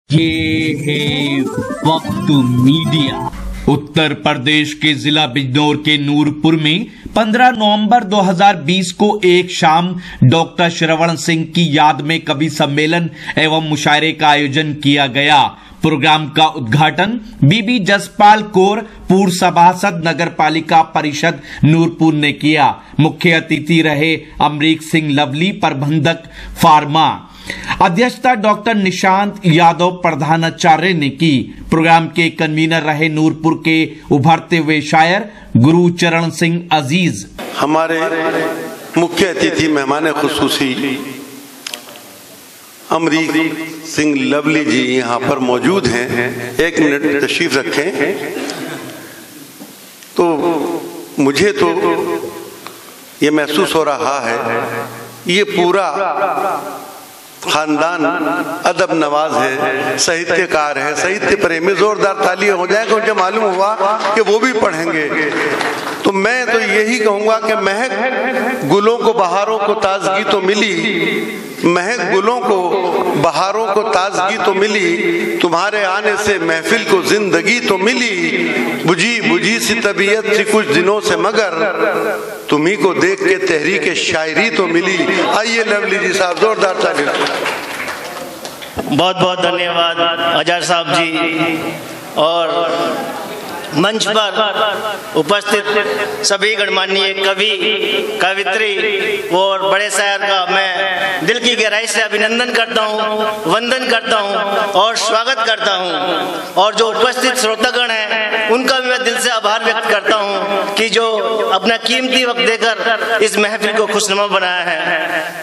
ये है वक्त मीडिया। उत्तर प्रदेश के जिला बिजनौर के नूरपुर में 15 नवंबर 2020 को एक शाम डॉक्टर श्रवण सिंह की याद में कवि सम्मेलन एवं मुशायरे का आयोजन किया गया। प्रोग्राम का उद्घाटन बीबी जसपाल कौर, पूर्व सभासद नगर पालिका परिषद नूरपुर ने किया। मुख्य अतिथि रहे अमरीक सिंह लवली, प्रबंधक फार्मा। अध्यक्षता डॉक्टर निशांत यादव प्रधानाचार्य ने की। प्रोग्राम के कन्वीनर रहे नूरपुर के उभरते हुए शायर गुरुचरण सिंह अजीज। हमारे मुख्य अतिथि मेहमान खुसूसी अमरीक सिंह लवली जी यहाँ पर मौजूद हैं। एक मिनट तशरीफ रखें। तो मुझे तो ये महसूस हो रहा है ये पूरा खानदान अदब नवाज है, साहित्यकार है, साहित्य प्रेमी। जोरदार तालियां हो जाए। मुझे मालूम हुआ कि वो भी पढ़ेंगे। तो मैं तो यही कहूंगा कि महक गुलों को बहारों को ताजगी तो मिली, महक गुलों को बहारों को ताजगी तो मिली, तुम्हारे आने से महफिल को जिंदगी तो मिली, बुझी बुझी सी तबीयत सी कुछ दिनों से, मगर तुम्ही को देख के तहरीक शायरी तो मिली। आइए लवली जी साहब, जोरदार तालियां। बहुत बहुत धन्यवाद आचार्य साहब जी और मंच पर उपस्थित सभी गणमान्य कवि, कवित्री और बड़े शायर का मैं दिल की गहराई से अभिनंदन करता हूँ, वंदन करता हूँ और स्वागत करता हूँ। और जो उपस्थित श्रोतागण हैं उनका भी मैं दिल से आभार व्यक्त करता हूँ कि जो अपना कीमती वक्त देकर इस महफिल को खुशनुमा बनाया है।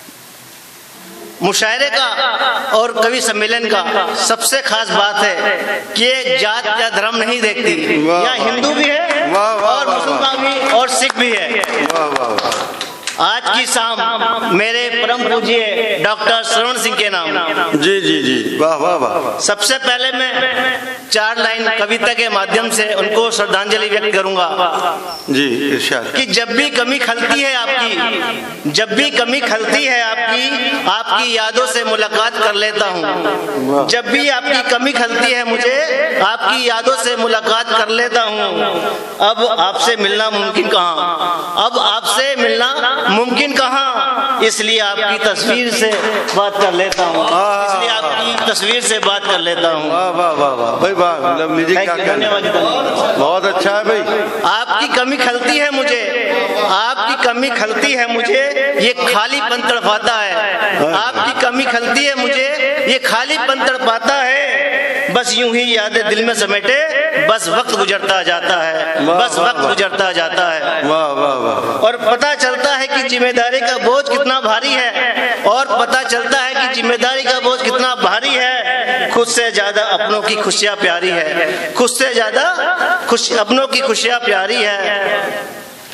मुशायरे का और कवि सम्मेलन का सबसे खास बात है कि ये जात या धर्म नहीं देखती। यहाँ हिंदू भी है और मुसलमान भी और सिख भी है। आज की शाम मेरे परम पूज्य डॉक्टर श्रवण सिंह के नाम। जी जी जी, वाह वाह वाह। सबसे पहले मैं 4 लाइन कविता के माध्यम से उनको श्रद्धांजलि व्यक्त करूंगा। जी इरशाद। कि जब भी कमी खलती है आपकी, जब भी कमी खलती है आपकी, आपकी यादों से मुलाकात कर लेता हूँ। जब भी आपकी कमी खलती है मुझे, आपकी यादों से मुलाकात कर लेता हूँ। अब आपसे मिलना मुमकिन कहाँ, अब आपसे मिलना मुमकिन कहाँ, इसलिए आपकी तस्वीर से बात कर लेता हूँ, इसलिए आपकी तस्वीर से बात कर लेता हूँ। वाह वाह वाह वाह भाई, वाह लवली जी, क्या कहना। बहुत अच्छा है भाई। आपकी कमी खलती है मुझे, आपकी कमी खलती है मुझे, ये खालीपन तड़पाता है। आपकी कमी खलती है मुझे, ये खालीपन तड़पाता है। बस यूं ही यादें दिल में समेटे, बस वक्त गुजरता जाता है, बस वक्त गुजरता जाता है। वाह वाह वाह। और पता चलता है कि जिम्मेदारी का बोझ कितना भारी है, और पता चलता है कि जिम्मेदारी का बोझ कितना भारी है। खुद से ज्यादा अपनों की खुशियां प्यारी है, खुद से ज्यादा अपनों की खुशियां प्यारी है।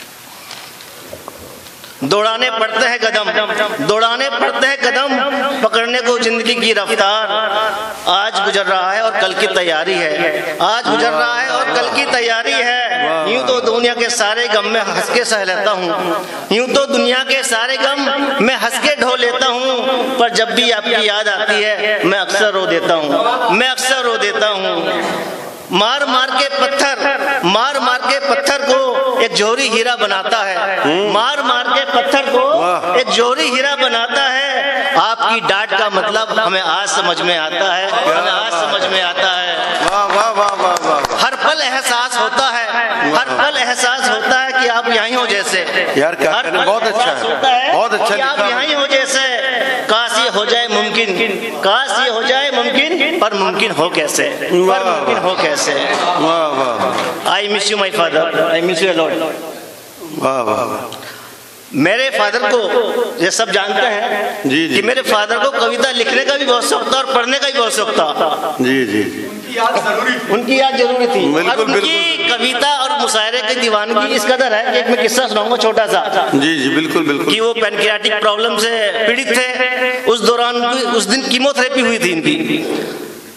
दौड़ाने पड़ते हैं कदम, दौड़ाने पड़ते हैं कदम, पकड़ने को जिंदगी की रफ्तार। आज गुजर रहा है और कल की तैयारी है, आज गुजर रहा है और कल की तैयारी है। यूं तो दुनिया के सारे गम में हंस के सह लेता हूँ, यूं तो दुनिया के सारे गम मैं हंस के ढो लेता हूँ, पर जब भी आपकी याद आती है मैं अक्सर रो देता हूँ, मैं अक्सर रो देता हूँ। मार मार के पत्थर, मार मार के पत्थर को एक जोहरी हीरा बनाता है, मार मार के पत्थर को एक जोहरी हीरा बनाता है। आपकी डांट का मतलब हमें आज समझ में आता है, हमें आज समझ में आता है। वाह वाह वाह वाह वाह। हर पल एहसास होता है, हर पल एहसास होता है कि आप यहीं हो जैसे। यार क्या कहना, बहुत अच्छा है, बहुत अच्छा लिखा। आप यहीं हो जैसे, काश ये हो जाए मुमकिन, काश ये हो जाए मुमकिन, पर मुमकिन हो कैसे, पर मुमकिन हो कैसे। वाह वाह। I miss you my father, I miss you a lot. वाह वाह। मेरे फादर को ये सब जानते हैं जी जी, कि मेरे फादर को कविता लिखने का भी बहुत शौक था और पढ़ने का भी बहुत शौक था। जी जी, उनकी याद जरूरी थी। बिल्कुल उनकी कविता और मुशायरे की दीवानगी इस कदर है। एक मैं किस्सा सुनाऊंगा छोटा सा। जी जी बिल्कुल बिल्कुल। कि वो पैनक्रियाटिक प्रॉब्लम से पीड़ित थे। उस दौरान उस दिन कीमोथेरेपी हुई थी इनकी।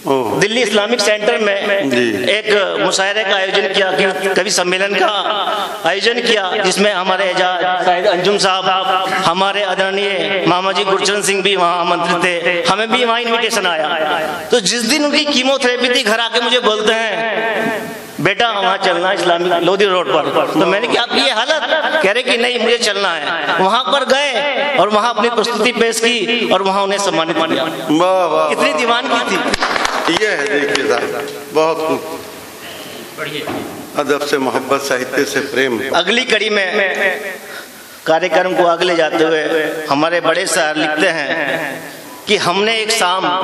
दिल्ली इस्लामिक सेंटर में एक मुशायरे का आयोजन किया, कवि सम्मेलन का आयोजन किया, जिसमें हमारे एजाज शाहिद अंजुम साहब, हमारे आदरणीय मामा जी गुरचरण सिंह भी वहाँ आमंत्रित थे, हमें भी वहाँ इन्विटेशन आया। तो जिस दिन उनकी कीमोथेरेपी थी, घर आके मुझे बोलते हैं बेटा वहाँ चलना है इस्लामिक लोधी रोड पर। तो मैंने कहा आपकी ये हालत, कह रहे कि नहीं मुझे चलना है। वहाँ पर गए और वहाँ अपनी प्रस्तुति पेश की और वहाँ उन्हें सम्मानित किया। कितनी दीवानगी थी। ये है देखिए साहब, बहुत खूब, अदब से मोहब्बत, साहित्य से प्रेम। अगली कड़ी में कार्यक्रम को आगे ले जाते हुए हमारे बड़े शायर लिखते हैं कि हमने एक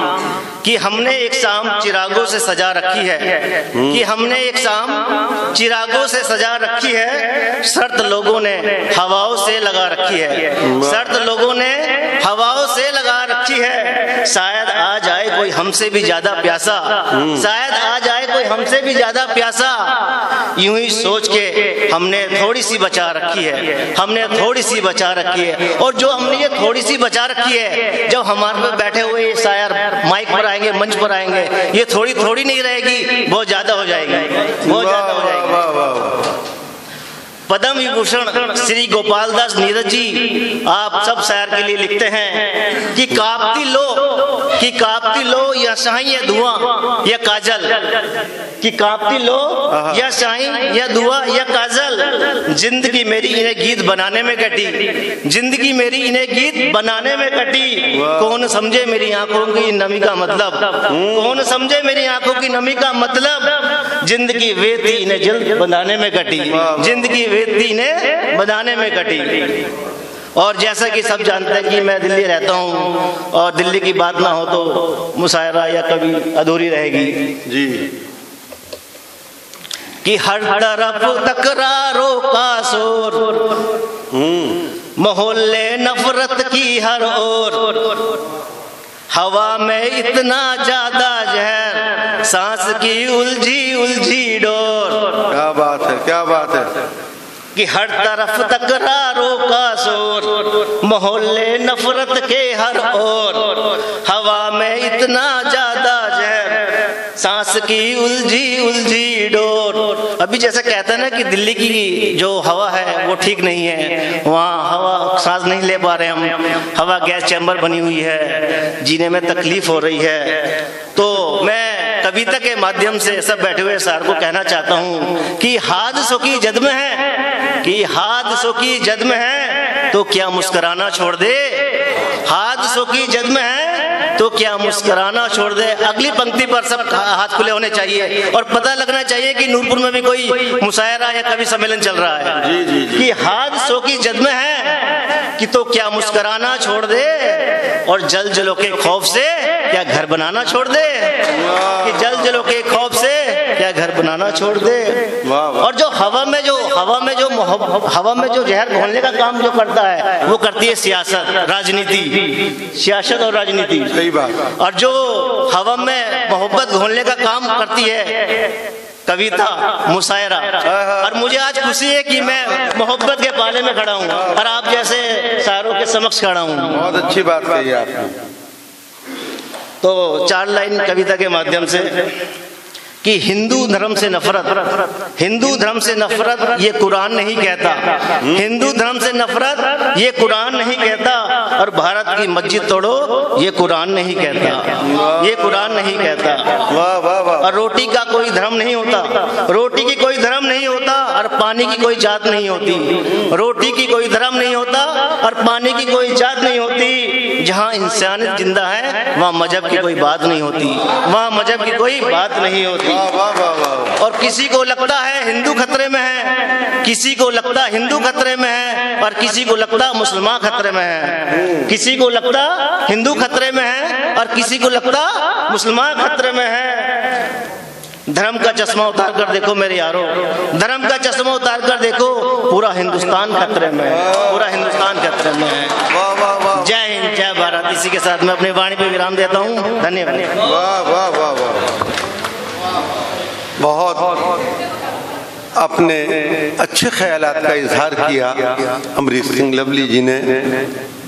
शाम चिरागों से सजा रखी है, कि हमने एक शाम चिरागों से सजा रखी है, शर्त लोगों ने हवाओं से लगा रखी है, शर्त लोगों ने हवाओं से लगा रखी है। शायद आ जाए कोई हमसे भी ज्यादा प्यासा, शायद आ जाए कोई हमसे भी ज्यादा प्यासा, यूं ही सोच के हमने थोड़ी सी बचा रखी है, हमने थोड़ी सी बचा रखी है। और जो हमने ये थोड़ी सी बचा रखी है, जब हमारे बैठे हुए ये शायर माइक पर आएंगे, मंच पर आएंगे, ये थोड़ी थोड़ी नहीं रहेगी, बहुत ज्यादा हो जाएगी, बहुत ज्यादा हो जाएगी। पद्म विभूषण श्री गोपाल दास नीरज जी आप सब शायर के लिए लिखते हैं कि कांपती लो या शाही या धुआं या काजल, कि कांपती लो या शाही या धुआं या काजल, जिंदगी मेरी इन्हें गीत बनाने में कटी, जिंदगी मेरी इन्हें गीत बनाने में कटी। कौन समझे मेरी आंखों की नमी का मतलब, कौन समझे मेरी आंखों की नमी का मतलब, जिंदगी वे थी इन्हें जल्द बनाने में कटी, जिंदगी वे थी इन्हें बनाने में कटी। और जैसा कि सब जानते हैं कि मैं दिल्ली रहता हूँ और दिल्ली की बात ना हो तो मुशायरा या कभी अधूरी रहेगी जी। कि हर तरफ तकरारों का शोर, मोहल्ले नफरत की हर ओर, हवा में इतना ज्यादा जहर, सांस की उलझी उलझी डोर। क्या बात है, क्या बात है। कि हर तरफ तकरारों का शोर, मोहल्ले नफरत के हर ओर, हवा में इतना ज्यादा जहर, सांस की उलझी उलझी डोर। अभी जैसे कहते हैं ना कि दिल्ली की जो हवा है वो ठीक नहीं है, वहाँ हवा सांस नहीं ले पा रहे हम, हवा गैस चैम्बर बनी हुई है, जीने में तकलीफ हो रही है। तो मैं कविता के माध्यम से सब बैठे हुए सार को कहना चाहता हूँ कि हादसों की जद में है, कि हादसों की जद में है तो क्या मुस्कुराना छोड़ दे, हादसों की जद में है तो क्या मुस्कुराना छोड़ दे। अगली पंक्ति पर सब हाथ खुले होने चाहिए और पता लगना चाहिए कि नूरपुर में भी कोई मुशायरा या कवि सम्मेलन चल रहा है। जी, जी, जी। कि हादसों की जद में है कि तो क्या मुस्कुराना छोड़ दे, और जल जलों के खौफ से क्या घर बनाना छोड़ दे, कि जल जलों के खौफ से क्या घर बनाना छोड़ दे। और जो हवा में जो जहर घोलने का काम जो करता है वो करती है सियासत, राजनीति, सियासत और राजनीति। सही बात। और जो हवा में मोहब्बत घोलने का काम करती है कविता, मुशायरा। और मुझे आज खुशी है कि मैं मोहब्बत के पाले में खड़ा हूँ और आप जैसे शायरों के समक्ष खड़ा हूँ। बहुत अच्छी बात कही आपने। तो 4 लाइन कविता के माध्यम से कि हिंदू धर्म से नफरत, हिंदू धर्म से नफरत ये कुरान नहीं कहता, हिंदू धर्म से नफरत ये कुरान नहीं कहता, और भारत की मस्जिद तोड़ो ये कुरान नहीं कहता, ये कुरान नहीं कहता। वाह वाह वाह। और रोटी का कोई धर्म नहीं होता, रोटी की कोई धर्म नहीं होता, और पानी की कोई जात नहीं होती, रोटी की कोई धर्म नहीं होता और पानी की कोई जात नहीं होती। जहाँ इंसानियत जिंदा है वहाँ मजहब की कोई बात नहीं होती, वहाँ मजहब की कोई बात नहीं होती। और किसी को लगता है हिंदू खतरे में है, किसी को लगता हिंदू खतरे में है, और किसी को लगता मुसलमान खतरे में है, किसी को लगता हिंदू खतरे में है और किसी को लगता मुसलमान खतरे में है। धर्म का चश्मा उतार कर देखो मेरे यारों, धर्म का चश्मा उतार कर देखो, पूरा हिंदुस्तान खतरे में है, पूरा हिंदुस्तान खतरे में है। जय हिंद, जय भारत। इसी के साथ मैं अपनी वाणी पे विराम देता हूँ। धन्यवाद। वाह वाह वाह वाह। बहुत अपने अच्छे ख्यालात का इजहार किया अमरीश सिंह लवली जी ने।